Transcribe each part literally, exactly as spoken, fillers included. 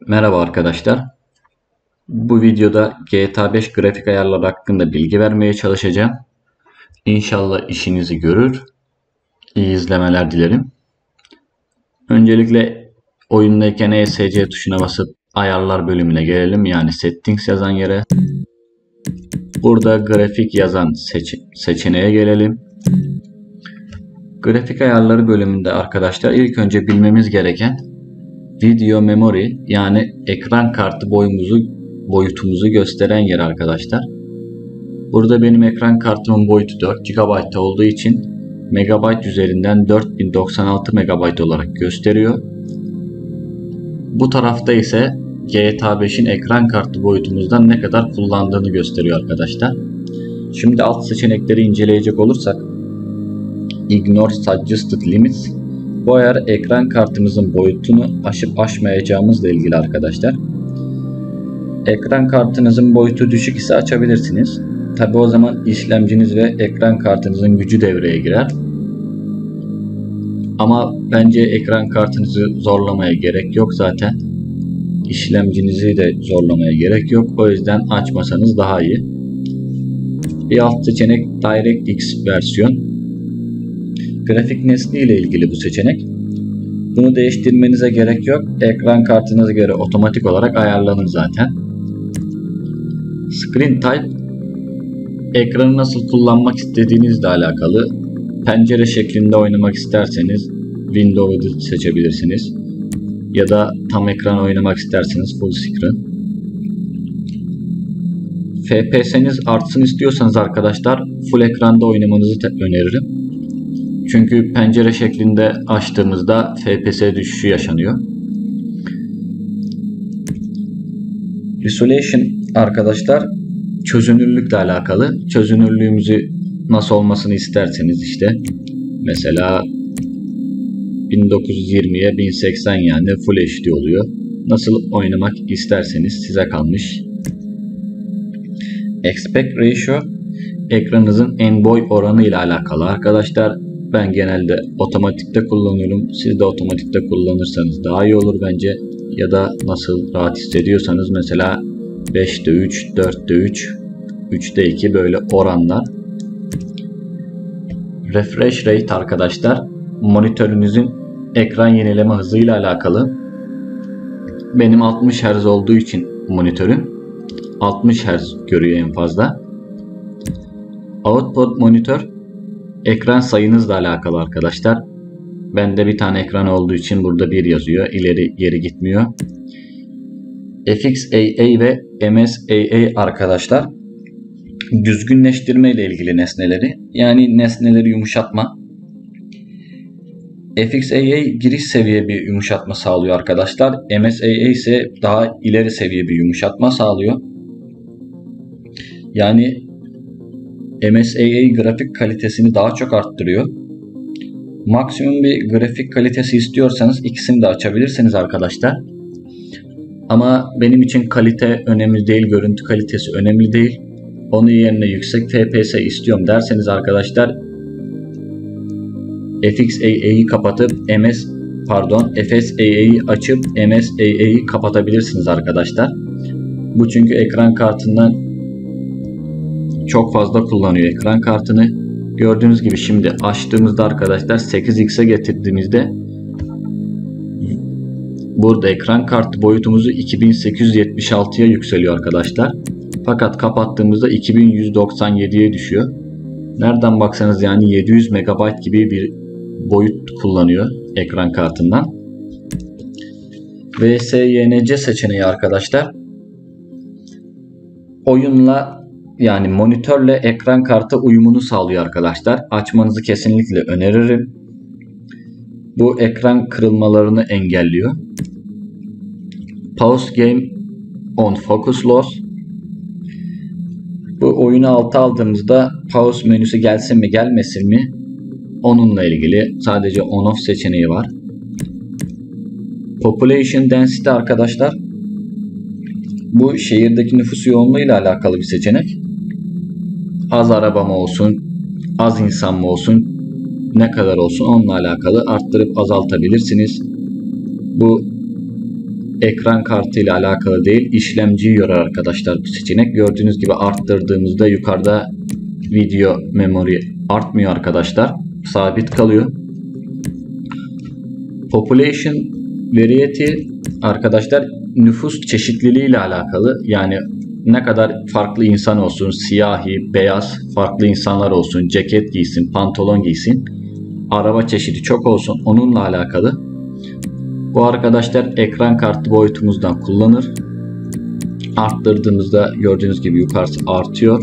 Merhaba arkadaşlar. Bu videoda G T A beş grafik ayarları hakkında bilgi vermeye çalışacağım. İnşallah işinizi görür. İyi izlemeler dilerim. Öncelikle oyundayken E S C tuşuna basıp ayarlar bölümüne gelelim. Yani settings yazan yere. Burada grafik yazan seç seçeneğe gelelim. Grafik ayarları bölümünde arkadaşlar ilk önce bilmemiz gereken video memory yani ekran kartı boyumuzu boyutumuzu gösteren yer arkadaşlar. Burada benim ekran kartımın boyutu dört gigabayt olduğu için megabayt üzerinden dört bin doksan altı megabayt olarak gösteriyor. Bu tarafta ise G T A beşin ekran kartı boyutumuzdan ne kadar kullandığını gösteriyor arkadaşlar. Şimdi alt seçenekleri inceleyecek olursak Ignore Suggested Limits. Bu ayar ekran kartımızın boyutunu aşıp aşmayacağımızla ilgili arkadaşlar. Ekran kartınızın boyutu düşük ise açabilirsiniz. Tabi o zaman işlemciniz ve ekran kartınızın gücü devreye girer. Ama bence ekran kartınızı zorlamaya gerek yok zaten. İşlemcinizi de zorlamaya gerek yok. O yüzden açmasanız daha iyi. Bir alt seçenek DirectX versiyon. Grafik nesne ile ilgili bu seçenek. Bunu değiştirmenize gerek yok. Ekran kartınıza göre otomatik olarak ayarlanır zaten. Screen Type, ekranı nasıl kullanmak istediğinizle alakalı. Pencere şeklinde oynamak isterseniz Windows'u seçebilirsiniz. Ya da tam ekran oynamak isterseniz Full Screen. F P S'niz artsın istiyorsanız arkadaşlar full ekranda oynamanızı öneririm. Çünkü pencere şeklinde açtığımızda F P S düşüşü yaşanıyor. Resolution arkadaşlar çözünürlükle alakalı. Çözünürlüğümüzü nasıl olmasını isterseniz işte mesela bin dokuz yüz yirmiye bin seksen yani Full H D oluyor. Nasıl oynamak isterseniz size kalmış. Aspect Ratio ekranınızın en boy oranı ile alakalı arkadaşlar. Ben genelde otomatikte kullanıyorum. Siz de otomatikte kullanırsanız daha iyi olur bence. Ya da nasıl rahat hissediyorsanız mesela beşte üç, dörtte üç, üçte iki böyle oranlar. Refresh Rate arkadaşlar monitörünüzün ekran yenileme hızıyla alakalı. Benim altmış hertz olduğu için monitörüm altmış hertz görüyor en fazla. Output monitör ekran sayınızla alakalı arkadaşlar. Bende bir tane ekran olduğu için burada bir yazıyor. İleri geri gitmiyor. F X A A ve M S A A arkadaşlar düzgünleştirme ile ilgili nesneleri. Yani nesneleri yumuşatma. F X A A giriş seviye bir yumuşatma sağlıyor arkadaşlar. M S A A ise daha ileri seviye bir yumuşatma sağlıyor. Yani M S A A grafik kalitesini daha çok arttırıyor. Maksimum bir grafik kalitesi istiyorsanız ikisini de açabilirsiniz arkadaşlar. Ama benim için kalite önemli değil, görüntü kalitesi önemli değil. Onun yerine yüksek F P S istiyorum derseniz arkadaşlar F X A A'yı kapatıp M S pardon F S A A'yı açıp M S A A'yı kapatabilirsiniz arkadaşlar. Bu çünkü ekran kartından çok fazla kullanıyor ekran kartını. Gördüğünüz gibi şimdi açtığımızda arkadaşlar sekiz x'e getirdiğimizde burada ekran kartı boyutumuzu iki bin sekiz yüz yetmiş altıya yükseliyor arkadaşlar. Fakat kapattığımızda iki bin yüz doksan yediye düşüyor. Nereden baksanız yani yedi yüz megabayt gibi bir boyut kullanıyor ekran kartından. V S Y N C seçeneği arkadaşlar oyunla yani monitörle ekran kartı uyumunu sağlıyor arkadaşlar. Açmanızı kesinlikle öneririm. Bu ekran kırılmalarını engelliyor. Pause Game on Focus Loss. Bu oyunu alta aldığımızda pause menüsü gelsin mi gelmesin mi onunla ilgili sadece on off seçeneği var. Population Density arkadaşlar bu şehirdeki nüfus yoğunluğuyla alakalı bir seçenek. Az araba mı olsun, az insan mı olsun, ne kadar olsun onunla alakalı arttırıp azaltabilirsiniz. Bu ekran kartı ile alakalı değil, işlemciyi yorar arkadaşlar bu seçenek. Gördüğünüz gibi arttırdığımızda yukarıda video memory artmıyor arkadaşlar. Sabit kalıyor. Population variety arkadaşlar nüfus çeşitliliği ile alakalı. Yani ne kadar farklı insan olsun, siyahi, beyaz, farklı insanlar olsun, ceket giysin, pantolon giysin, araba çeşidi çok olsun, onunla alakalı. Bu arkadaşlar ekran kartı boyutumuzdan kullanır. Arttırdığımızda gördüğünüz gibi yukarısı artıyor.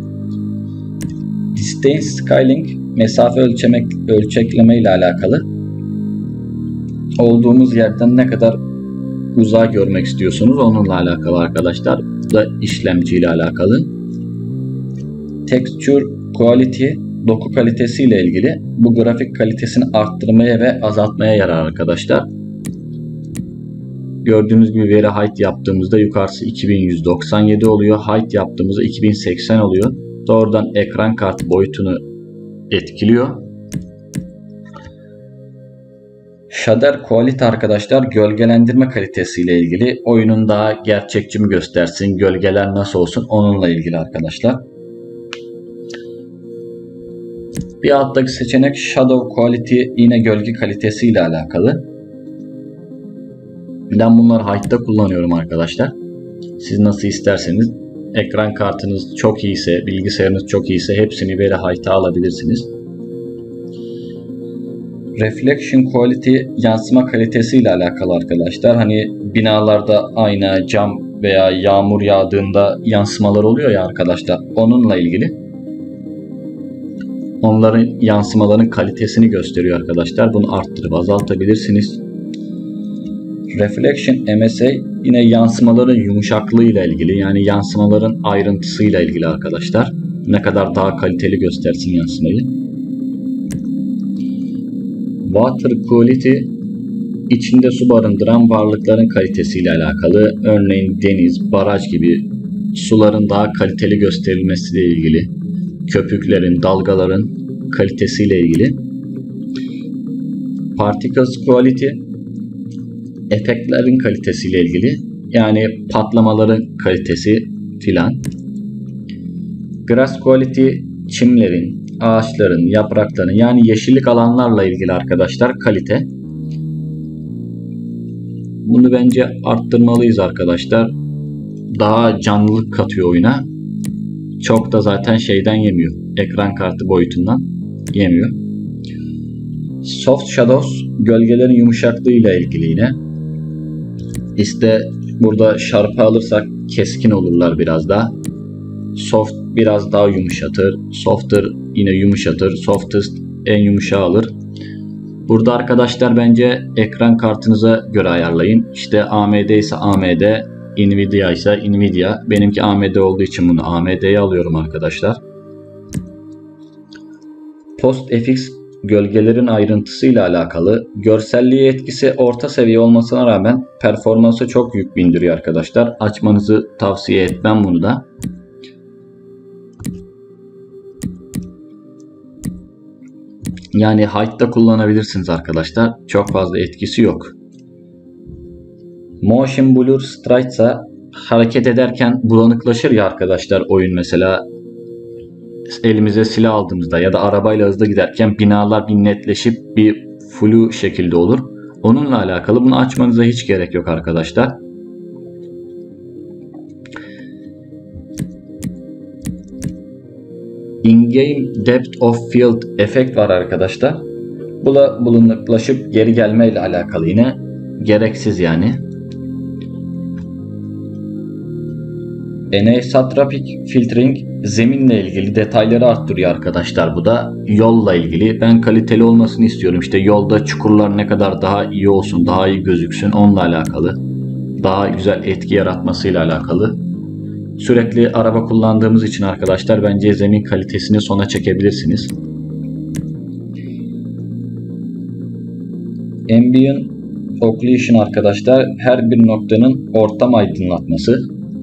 Distance scaling mesafe ölçemek, ölçekleme ile alakalı. Olduğumuz yerden ne kadar uzağa görmek istiyorsunuz onunla alakalı arkadaşlar. Bu da işlemci ile alakalı. Texture quality doku kalitesi ile ilgili. Bu grafik kalitesini arttırmaya ve azaltmaya yarar arkadaşlar. Gördüğünüz gibi veri height yaptığımızda yukarısı iki bin yüz doksan yedi oluyor. Height yaptığımızda iki bin seksen oluyor. Doğrudan ekran kartı boyutunu etkiliyor. Shader quality arkadaşlar gölgelendirme kalitesi ile ilgili. Oyunun daha gerçekçi mi göstersin, gölgeler nasıl olsun onunla ilgili arkadaşlar. Bir alttaki seçenek shadow quality yine gölge kalitesi ile alakalı. Ben bunları height'ta kullanıyorum arkadaşlar. Siz nasıl isterseniz, ekran kartınız çok iyiyse, bilgisayarınız çok iyiyse hepsini böyle height'a alabilirsiniz. Reflection quality yansıma kalitesi ile alakalı arkadaşlar. Hani binalarda ayna, cam veya yağmur yağdığında yansımalar oluyor ya arkadaşlar. Onunla ilgili. Onların yansımaların kalitesini gösteriyor arkadaşlar. Bunu arttırıp azaltabilirsiniz. Reflection M S A yine yansımaların yumuşaklığı ile ilgili. Yani yansımaların ayrıntısıyla ilgili arkadaşlar. Ne kadar daha kaliteli göstersin yansımayı. Water quality içinde su barındıran varlıkların kalitesiyle alakalı. Örneğin deniz, baraj gibi suların daha kaliteli gösterilmesiyle ilgili. Köpüklerin, dalgaların kalitesiyle ilgili. Particles quality efektlerin kalitesiyle ilgili. Yani patlamaların kalitesi filan. Grass quality çimlerin, ağaçların, yaprakların yani yeşillik alanlarla ilgili arkadaşlar kalite. Bunu bence arttırmalıyız arkadaşlar. Daha canlılık katıyor oyuna. Çok da zaten şeyden yemiyor. Ekran kartı boyutundan yemiyor. Soft shadows gölgelerin yumuşaklığı ile ilgili yine. İşte burada şarpı alırsak keskin olurlar biraz daha. Soft biraz daha yumuşatır. Softer yine yumuşatır. Softest en yumuşağı alır. Burada arkadaşlar bence ekran kartınıza göre ayarlayın. İşte A M D ise A M D, Nvidia ise Nvidia. Benimki A M D olduğu için bunu A M D'ye alıyorum arkadaşlar. PostFX gölgelerin ayrıntısıyla alakalı. Görselliğe etkisi orta seviye olmasına rağmen performansı çok yük bindiriyor arkadaşlar. Açmanızı tavsiye etmem bunu da. Yani height'ta kullanabilirsiniz arkadaşlar. Çok fazla etkisi yok. Motion Blur Strike ise hareket ederken bulanıklaşır ya arkadaşlar oyun mesela. Elimize silah aldığımızda ya da arabayla hızlı giderken binalar bir netleşip bir flu şekilde olur. Onunla alakalı bunu açmanıza hiç gerek yok arkadaşlar. In-game Depth of Field efekt var arkadaşlar. Bu da bulanıklaşıp geri gelme ile alakalı yine. Gereksiz yani. Anisotropic Filtering zeminle ilgili detayları arttırıyor arkadaşlar. Bu da yolla ilgili. Ben kaliteli olmasını istiyorum. İşte yolda çukurlar ne kadar daha iyi olsun, daha iyi gözüksün onunla alakalı. Daha güzel etki yaratmasıyla alakalı. Sürekli araba kullandığımız için arkadaşlar bence zemin kalitesini sona çekebilirsiniz. Ambient Occlusion arkadaşlar her bir noktanın ortam aydınlatması.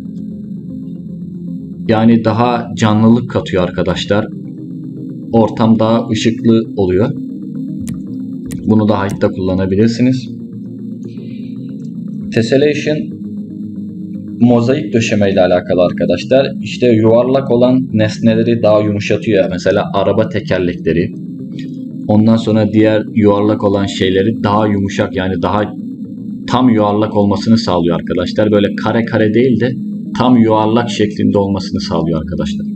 Yani daha canlılık katıyor arkadaşlar. Ortam daha ışıklı oluyor. Bunu da height'ta kullanabilirsiniz. Tessellation mozaik döşeme ile alakalı arkadaşlar. İşte yuvarlak olan nesneleri daha yumuşatıyor. Mesela araba tekerlekleri. Ondan sonra diğer yuvarlak olan şeyleri daha yumuşak, yani daha tam yuvarlak olmasını sağlıyor arkadaşlar. Böyle kare kare değil de tam yuvarlak şeklinde olmasını sağlıyor arkadaşlar.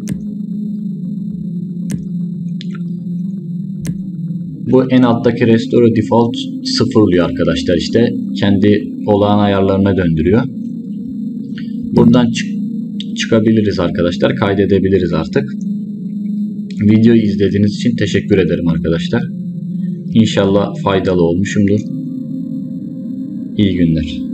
Bu en alttaki Restore Default sıfırlıyor arkadaşlar. İşte kendi olağan ayarlarına döndürüyor. Buradan çık çıkabiliriz arkadaşlar. Kaydedebiliriz artık. Videoyu izlediğiniz için teşekkür ederim arkadaşlar. İnşallah faydalı olmuşumdur. İyi günler.